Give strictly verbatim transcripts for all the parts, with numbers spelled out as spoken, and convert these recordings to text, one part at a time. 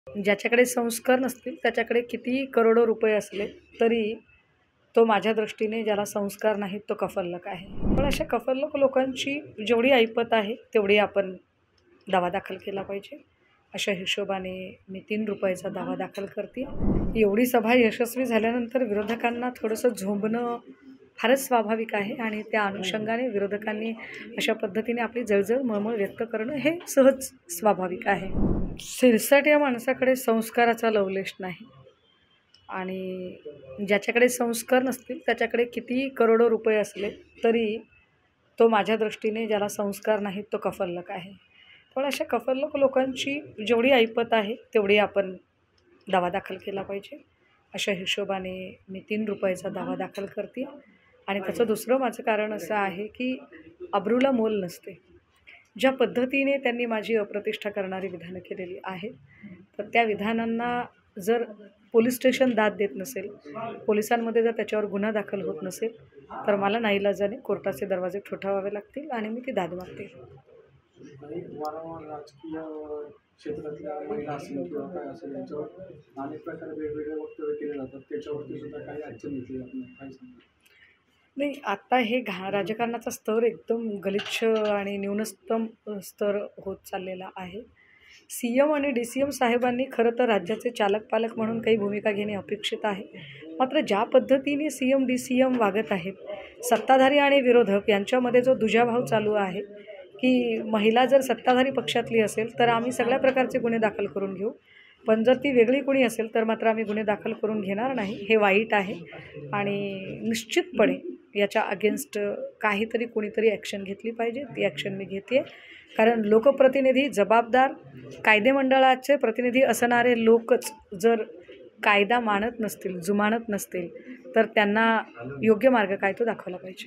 ज्याच्याकडे संस्कार नसतील त्याच्याकडे कितीही करोडो रुपये असले तरी तो माझ्या दृष्टीने ज्याला संस्कार नाहीत तो कफल्लक आहे. पण अशा कफल्लक लोकांची जेवढी ऐपत आहे तेवढी आपण दावा दाखल केला पाहिजे. अशा हिशोबाने मी तीन रुपयाचा दावा दाखल करते. एवढी सभा यशस्वी झाल्यानंतर विरोधकांना थोडंसं झोंबणं फारच स्वाभाविक आहे आणि त्या अनुषंगाने विरोधकांनी अशा पद्धतीने आपली जळजळ मळमळ व्यक्त करणं हे सहज स्वाभाविक आहे. सिरसाट या माणसाकडे संस्काराचा लवलेश नाही आणि ज्याच्याकडे संस्कार नसतील त्याच्याकडे कितीही करोडो रुपये असले तरी तो माझ्या दृष्टीने ज्याला संस्कार नाहीत तो कफल्लक आहे. पण अशा कफल्लक लोकांची जेवढी ऐपत आहे तेवढी आपण दावा दाखल केला पाहिजे. अशा हिशोबाने मी तीन रुपयाचा दावा दाखल करते आणि त्याचं दुसरं माझं कारण असं आहे की अब्रूला मोल नसते. ज्या पद्धतीने त्यांनी माझी अप्रतिष्ठा करणारी विधानं केलेली आहेत तर त्या विधानांना जर पोलीस स्टेशन दाद देत नसेल, पोलिसांमध्ये जर त्याच्यावर गुन्हा दाखल होत नसेल तर मला नाईलाजाने कोर्टाचे दरवाजे ठोठावावे लागतील आणि मी ती दाद मागते. वारंवार राजकीय क्षेत्रातल्या महिला असेल किंवा काय असेल याच्यावर अनेक प्रकारे वेगवेगळे वक्तव्य केले जातात, त्याच्यावरती सुद्धा काही ॲक्शन घेतली आपण काय सांगतो? नाही, आत्ता हे घा राजकारणाचा स्तर एकदम गलिच्छ आणि न्यूनतम स्तर होत चाललेला आहे. सी एम आणि डी सी एम साहेबांनी खरं तर राज्याचे चालक पालक म्हणून काही भूमिका घेणे अपेक्षित आहे. मात्र ज्या पद्धतीने C M D C M वागत आहेत, सत्ताधारी आणि विरोधक यांच्यामध्ये जो दुजाभाव चालू आहे की महिला जर सत्ताधारी पक्षातली असेल तर आम्ही सगळ्या प्रकारचे गुन्हे दाखल करून घेऊ, पण जर ती वेगळी कोणी असेल तर मात्र आम्ही गुन्हे दाखल करून घेणार नाही, हे वाईट आहे. आणि निश्चितपणे याच्या अगेन्स्ट काहीतरी कोणीतरी ॲक्शन घेतली पाहिजे. ती ॲक्शन मी घेते आहे. कारण लोकप्रतिनिधी, जबाबदार कायदेमंडळाचे प्रतिनिधी असणारे लोकच जर कायदा मानत नसतील, जुमानत नसतील तर त्यांना योग्य मार्ग काय तो दाखवला पाहिजे.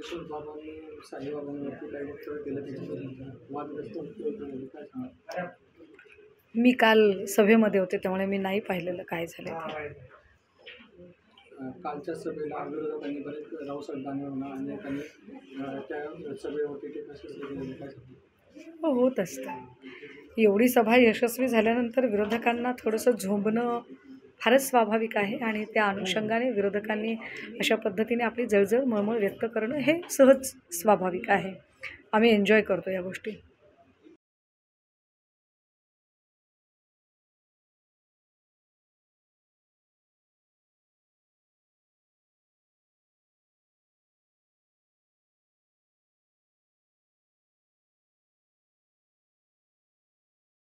मी काल सभेमध्ये होते त्यामुळे मी नाही पाहिलेलं काय झालं ते. कालच्या सभेला विरोधकांनी बरेच रावसाहेब दानवे अनेकांनी त्या सभेवरती टीका हो होत असतं. एवढी सभा यशस्वी झाल्यानंतर विरोधकांना थोडंसं झोंबणं फारच स्वाभाविक आहे आणि त्या अनुषंगाने विरोधकांनी अशा पद्धतीने आपली जळजळ मळमळ व्यक्त करणं हे सहज स्वाभाविक आहे. आम्ही एन्जॉय करतो या गोष्टी.